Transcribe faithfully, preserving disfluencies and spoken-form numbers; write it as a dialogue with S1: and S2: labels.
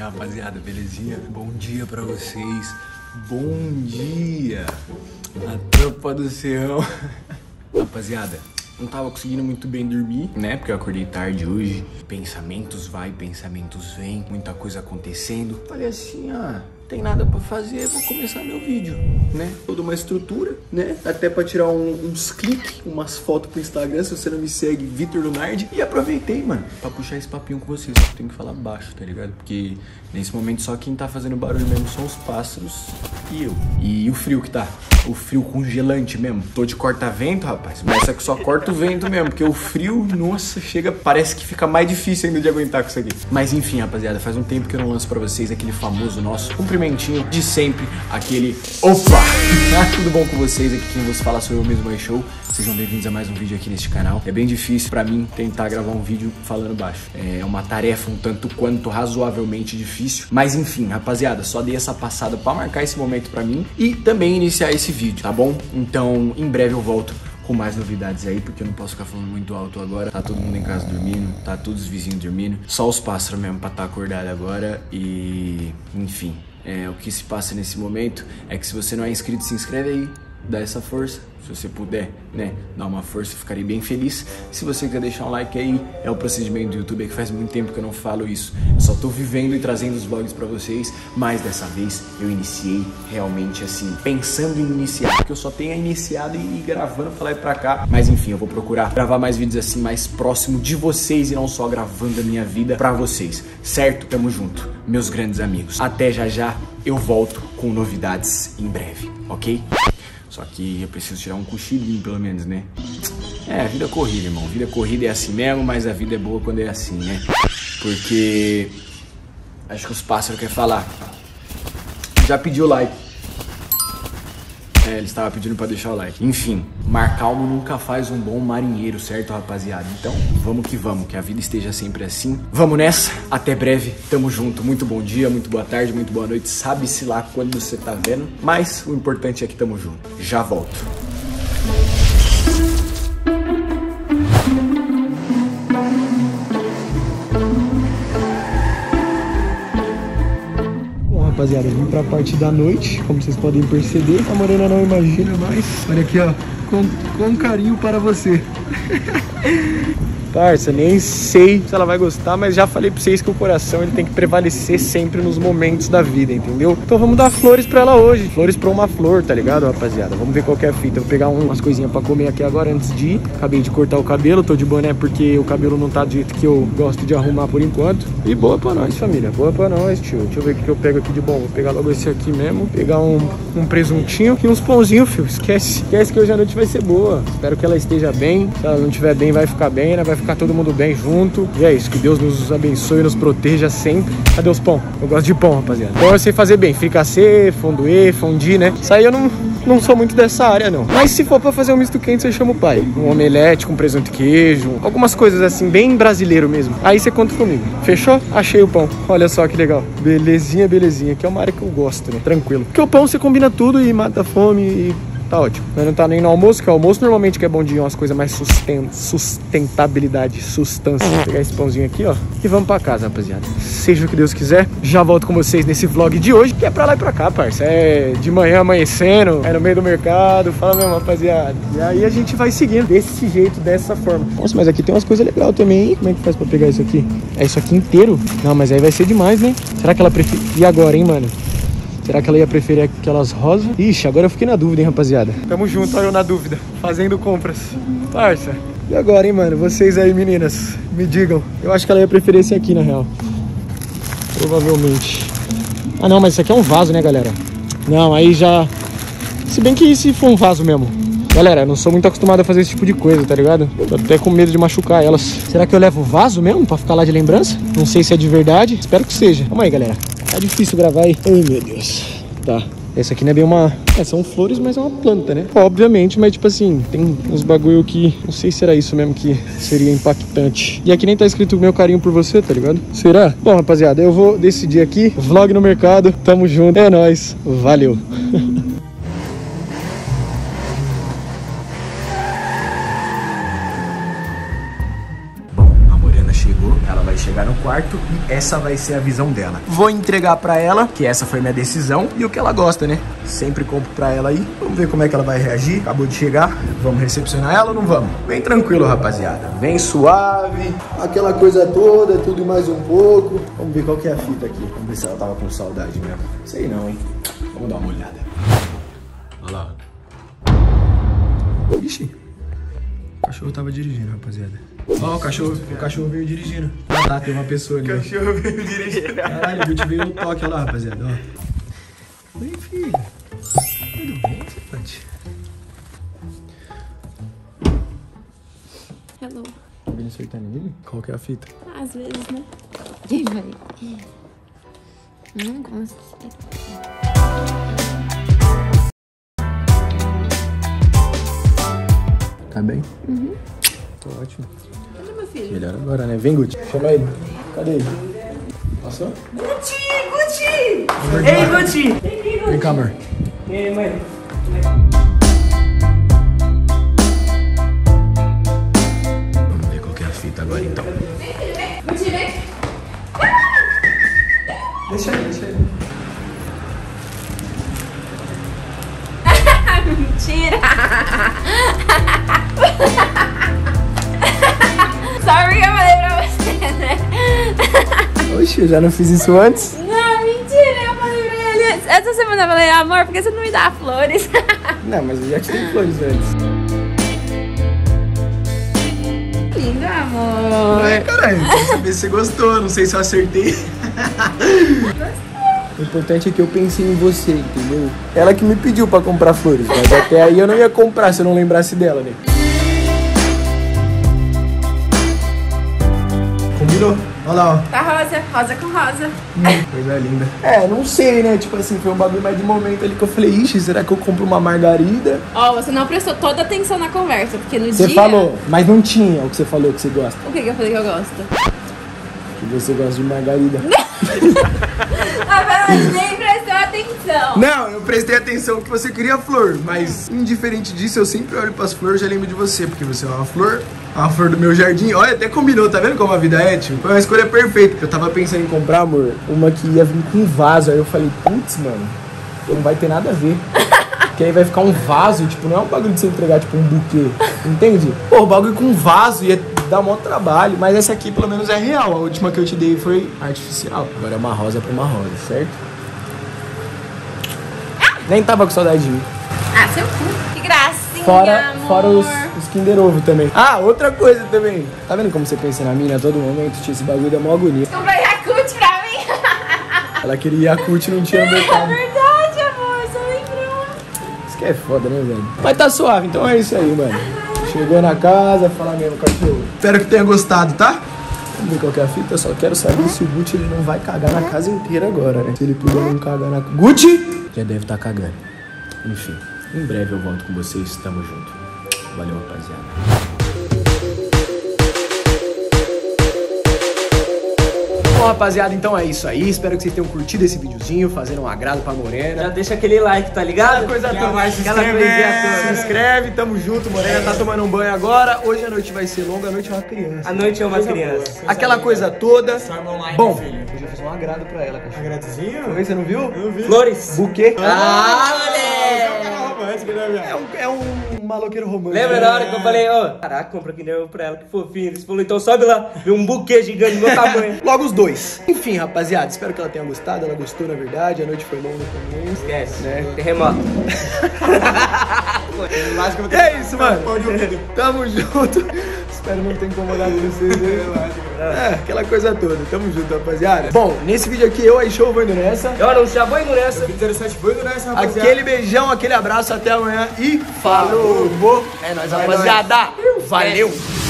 S1: Rapaziada, belezinha? Bom dia pra vocês. Bom dia, a tropa do Serrão. Rapaziada, não tava conseguindo muito bem dormir, né? Porque eu acordei tarde hoje. Pensamentos vai, pensamentos vem, muita coisa acontecendo. Falei assim, ah, tem nada pra fazer, vou começar meu vídeo, né? Toda uma estrutura, né? Até pra tirar um, uns cliques, umas fotos pro Instagram, se você não me segue, Vitor Lunardi. E aproveitei, mano, pra puxar esse papinho com vocês. Eu tenho que falar baixo, tá ligado? Porque nesse momento só quem tá fazendo barulho mesmo são os pássaros e eu. E o frio que tá. O frio congelante mesmo. Tô de corta-vento, rapaz. Mas é que só corta o vento mesmo. Porque o frio, nossa, chega... Parece que fica mais difícil ainda de aguentar com isso aqui. Mas enfim, rapaziada, faz um tempo que eu não lanço pra vocês aquele famoso nosso cumprimentinho de sempre. Aquele... Opa! Tudo bom com vocês? Aqui quem vos fala sou eu mesmo, Oi Show. Sejam bem-vindos a mais um vídeo aqui neste canal. É bem difícil pra mim tentar gravar um vídeo falando baixo. É uma tarefa um tanto quanto razoavelmente difícil. Mas enfim, rapaziada, só dei essa passada pra marcar esse momento pra mim e também iniciar esse vídeo, tá bom? Então, em breve eu volto com mais novidades aí, porque eu não posso ficar falando muito alto agora. Tá todo mundo em casa dormindo, tá todos os vizinhos dormindo. Só os pássaros mesmo pra estar acordado agora e... Enfim, é, o que se passa nesse momento é que se você não é inscrito, se inscreve aí. Dá essa força, se você puder, né, dar uma força, eu ficarei bem feliz. Se você quer deixar um like aí, é o procedimento do YouTube, é que faz muito tempo que eu não falo isso. Eu só tô vivendo e trazendo os vlogs pra vocês, mas dessa vez eu iniciei realmente assim, pensando em iniciar, porque eu só tenho iniciado e ir gravando pra lá e pra cá. Mas enfim, eu vou procurar gravar mais vídeos assim, mais próximo de vocês e não só gravando a minha vida pra vocês, certo? Tamo junto, meus grandes amigos. Até já já, eu volto com novidades em breve, ok? Só que eu preciso tirar um cochilinho, pelo menos, né? É, a vida é corrida, irmão. A vida corrida é assim mesmo, mas a vida é boa quando é assim, né? Porque... Acho que os pássaros querem falar. Já pediu like. É, eles estavam pedindo pra deixar o like. Enfim, mar calmo nunca faz um bom marinheiro, certo, rapaziada? Então, vamos que vamos, que a vida esteja sempre assim. Vamos nessa, até breve, tamo junto. Muito bom dia, muito boa tarde, muito boa noite. Sabe-se lá quando você tá vendo, mas o importante é que tamo junto. Já volto. Rapaziada, eu vim pra parte da noite, como vocês podem perceber. A Morena não imagina mais. Olha aqui, ó, com, com carinho para você. Parça, nem sei se ela vai gostar, mas já falei pra vocês que o coração ele tem que prevalecer sempre nos momentos da vida, entendeu? Então vamos dar flores pra ela hoje. Flores pra uma flor, tá ligado, rapaziada? Vamos ver qual que é a fita. Eu vou pegar umas coisinhas pra comer aqui agora antes de ir. Acabei de cortar o cabelo, tô de boné porque o cabelo não tá do jeito que eu gosto de arrumar por enquanto. E boa pra nós, família, boa pra nós, tio. Deixa eu ver o que eu pego aqui de bom. Vou pegar logo esse aqui mesmo. Pegar um, um presuntinho e uns pãozinhos, filho. Esquece. Esquece que hoje a noite vai ser boa. Espero que ela esteja bem. Se ela não estiver bem, vai ficar bem, né? Vai ficar todo mundo bem junto. E é isso, que Deus nos abençoe e nos proteja sempre. Cadê os pão? Eu gosto de pão, rapaziada. Pão eu sei fazer bem, fricassê, fondue, fondue, né? Isso aí eu não, não sou muito dessa área, não. Mas se for pra fazer um misto quente, você chama o pai. Um omelete com presunto e queijo, algumas coisas assim, bem brasileiro mesmo. Aí você conta comigo. Fechou? Achei o pão. Olha só que legal. Belezinha, belezinha. Que é uma área que eu gosto, né? Tranquilo. Porque o pão você combina tudo e mata a fome e... tá ótimo. Mas não tá nem no almoço, que o almoço normalmente que é bom dia, umas coisas mais susten sustentabilidade, sustância. Vou pegar esse pãozinho aqui, ó, e vamos pra casa, rapaziada. Seja o que Deus quiser, já volto com vocês nesse vlog de hoje, que é pra lá e pra cá, parça. É de manhã amanhecendo, é no meio do mercado, fala mesmo, rapaziada. E aí a gente vai seguindo desse jeito, dessa forma. Nossa, mas aqui tem umas coisas legais também, hein? Como é que faz pra pegar isso aqui? É isso aqui inteiro? Não, mas aí vai ser demais, né? Será que ela prefere... E agora, hein, mano? Será que ela ia preferir aquelas rosas? Ixi, agora eu fiquei na dúvida, hein, rapaziada. Tamo junto, olha eu na dúvida. Fazendo compras. Parça. E agora, hein, mano? Vocês aí, meninas, me digam. Eu acho que ela ia preferir esse aqui, na real. Provavelmente. Ah, não, mas isso aqui é um vaso, né, galera? Não, aí já... Se bem que se for um vaso mesmo. Galera, eu não sou muito acostumado a fazer esse tipo de coisa, tá ligado? Eu tô até com medo de machucar elas. Será que eu levo o vaso mesmo pra ficar lá de lembrança? Não sei se é de verdade. Espero que seja. Calma aí, galera. Tá difícil gravar aí. Ai, meu Deus. Tá. Essa aqui não é bem uma... É, são flores, mas é uma planta, né? Obviamente, mas tipo assim, tem uns bagulho que... Não sei se era isso mesmo que seria impactante. E aqui nem tá escrito meu carinho por você, tá ligado? Será? Bom, rapaziada, eu vou decidir aqui. Vlog no mercado. Tamo junto. É nóis. Valeu. vai chegar no quarto e essa vai ser a visão dela. Vou entregar pra ela, que essa foi minha decisão e o que ela gosta, né? Sempre compro pra ela aí. Vamos ver como é que ela vai reagir. Acabou de chegar. Vamos recepcionar ela ou não vamos? Vem tranquilo, rapaziada. Vem suave. Aquela coisa toda, tudo e mais um pouco. Vamos ver qual que é a fita aqui. Vamos ver se ela tava com saudade mesmo. Sei não, hein? Vamos dar uma olhada. Olha lá. Ixi. O cachorro tava dirigindo, rapaziada. Ó, oh, o cachorro, o cachorro veio dirigindo. Ah, tá, tem uma pessoa ali. O cachorro veio dirigindo. Caralho, o Gucci veio no toque, olha lá, rapaziada, ó. Oi, filho. Tudo bem, Cepate?
S2: Hello.
S1: Tá vendo sertanejo? Qual que é a fita?
S2: Às vezes, né? Quem vai? Não gosto.
S1: Tá bem?
S2: Uhum.
S1: Tô ótimo.
S2: Cadê meu filho?
S1: Melhor agora, né? Vem, Gucci. Chama ele. Cadê ele? Passou?
S3: Gucci, Gucci! Ei, Gucci!
S1: Vem cá, amor.
S3: E aí, mãe?
S1: Vamos ver qual que é a fita agora, então.
S2: Gucci, vem!
S3: Deixa ele, deixa ele.
S2: Mentira! Só porque eu falei pra você, né?
S1: Oxe, eu já não fiz isso antes?
S2: Não, mentira! Eu falei pra ele. Essa semana eu falei, amor, por que você não me dá flores?
S1: Não, mas eu já te dei flores antes.
S2: Lindo, amor.
S1: É, caralho, quero saber se você gostou, não sei se eu acertei. O importante é que eu pensei em você, entendeu? Ela que me pediu pra comprar flores, mas até aí eu não ia comprar se eu não lembrasse dela, né? Combinou? Olha lá, ó.
S2: Tá rosa, rosa com rosa.
S1: Hum, coisa linda. É, não sei, né? Tipo assim, foi um bagulho mais de momento ali que eu falei, ixi, será que eu compro uma margarida?
S2: Ó, você não prestou toda a atenção na conversa, porque no
S1: Você
S2: dia...
S1: falou, mas não tinha o que você falou que você gosta.
S2: O que que eu falei que eu gosto?
S1: Que você gosta de margarida.
S2: A Bela nem prestou atenção.
S1: Não, eu prestei atenção que você queria flor, mas indiferente disso, eu sempre olho pras flores e já lembro de você, porque você é uma flor, uma flor do meu jardim. Olha, até combinou, tá vendo como a vida é, tio? Foi uma escolha perfeita. Eu tava pensando em comprar, amor, uma que ia vir com vaso, aí eu falei, putz, mano, não vai ter nada a ver. Porque aí vai ficar um vaso, tipo, não é um bagulho de você entregar, tipo, um buquê, entende? Pô, o bagulho com vaso ia dar um monte de trabalho, mas essa aqui pelo menos é real. A última que eu te dei foi artificial. Agora é uma rosa pra uma rosa, certo? Nem tava com saudade de mim.
S2: Ah, seu cu. Que gracinha,
S1: Fora,
S2: amor.
S1: fora os, os Kinder Ovo também. Ah, outra coisa também. Tá vendo como você pensa na mina a todo momento? Tinha esse bagulho da mó agonia.
S2: Comprei Yakult pra mim.
S1: Ela queria Yakult e não tinha no
S2: É
S1: mercado.
S2: verdade, amor. Você lembrou.
S1: Isso que é foda, né, velho? Mas tá suave, então é isso aí, mano. Chegou na casa, fala mesmo, cachorro. Espero que tenha gostado, tá? Vamos ver qual que é a fita. Eu só quero saber se o Gucci ele não vai cagar na casa inteira agora, né? Se ele puder não cagar na... Gucci! Já deve estar cagando. Enfim, em breve eu volto com vocês. Tamo junto. Valeu, rapaziada. Bom, rapaziada, então é isso aí. Espero que vocês tenham curtido esse videozinho, fazendo um agrado pra Morena.
S3: Já deixa aquele like, tá ligado?
S1: Aquela coisa toda.
S3: vai se
S1: Aquela
S3: inscrever.
S1: coisinha toda. Se inscreve, tamo junto. Morena tá tomando um banho agora. Hoje a noite vai ser longa, a noite é uma criança.
S3: A noite é uma criança.
S1: Aquela coisa toda. Bom, hoje eu fiz um agrado pra ela, cachorro.
S4: Agradezinho?
S1: Foi, você não viu?
S4: Eu vi.
S3: Flores.
S1: Buquê.
S3: Ah, moleque.
S1: É um, é um maloqueiro romântico.
S3: Lembra na hora que eu falei, ó, caraca, compra Kinder Ovo pra ela, que fofinho. Eles falaram, então sobe lá, vê um buquê gigante do meu tamanho.
S1: Logo os dois. Enfim, rapaziada, espero que ela tenha gostado. Ela gostou, na verdade. A noite foi longa também.
S3: Esquece,
S1: Né?
S3: terremoto.
S1: É isso, mano. Tamo junto. Espero não ter incomodado vocês. Né? É, aquela coisa toda. Tamo junto, rapaziada. Bom, nesse vídeo aqui, eu, aí, show, vou indo nessa.
S3: Eu não já vou indo nessa.
S4: Interessante, foi do nessa, rapaziada.
S1: Aquele beijão, aquele abraço, até amanhã e falou! É nóis, rapaziada! Valeu!